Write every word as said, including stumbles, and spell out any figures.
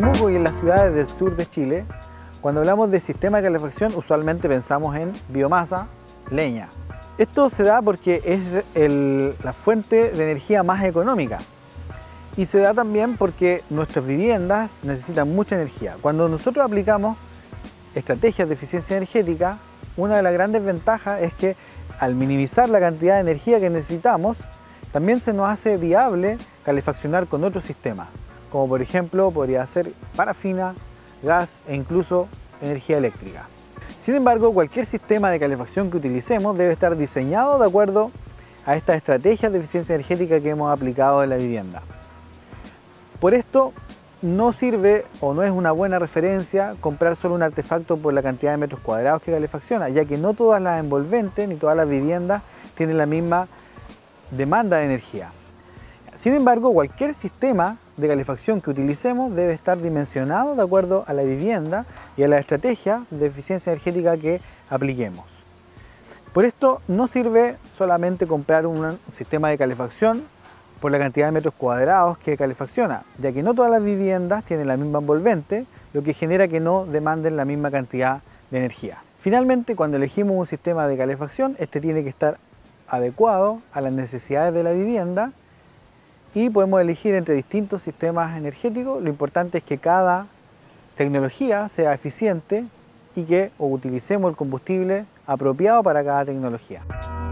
Temuco y en las ciudades del sur de Chile, cuando hablamos de sistema de calefacción, usualmente pensamos en biomasa, leña. Esto se da porque es el, la fuente de energía más económica y se da también porque nuestras viviendas necesitan mucha energía. Cuando nosotros aplicamos estrategias de eficiencia energética, una de las grandes ventajas es que al minimizar la cantidad de energía que necesitamos, también se nos hace viable calefaccionar con otros sistemas, como por ejemplo podría ser parafina, gas e incluso energía eléctrica. Sin embargo, cualquier sistema de calefacción que utilicemos debe estar diseñado de acuerdo a estas estrategias de eficiencia energética que hemos aplicado en la vivienda. Por esto, no sirve o no es una buena referencia comprar solo un artefacto por la cantidad de metros cuadrados que calefacciona, ya que no todas las envolventes ni todas las viviendas tienen la misma demanda de energía. Sin embargo, cualquier sistema de calefacción que utilicemos debe estar dimensionado de acuerdo a la vivienda y a la estrategia de eficiencia energética que apliquemos. Por esto no sirve solamente comprar un sistema de calefacción por la cantidad de metros cuadrados que calefacciona, ya que no todas las viviendas tienen la misma envolvente, lo que genera que no demanden la misma cantidad de energía. Finalmente, cuando elegimos un sistema de calefacción, este tiene que estar adecuado a las necesidades de la vivienda y podemos elegir entre distintos sistemas energéticos. Lo importante es que cada tecnología sea eficiente y que utilicemos el combustible apropiado para cada tecnología.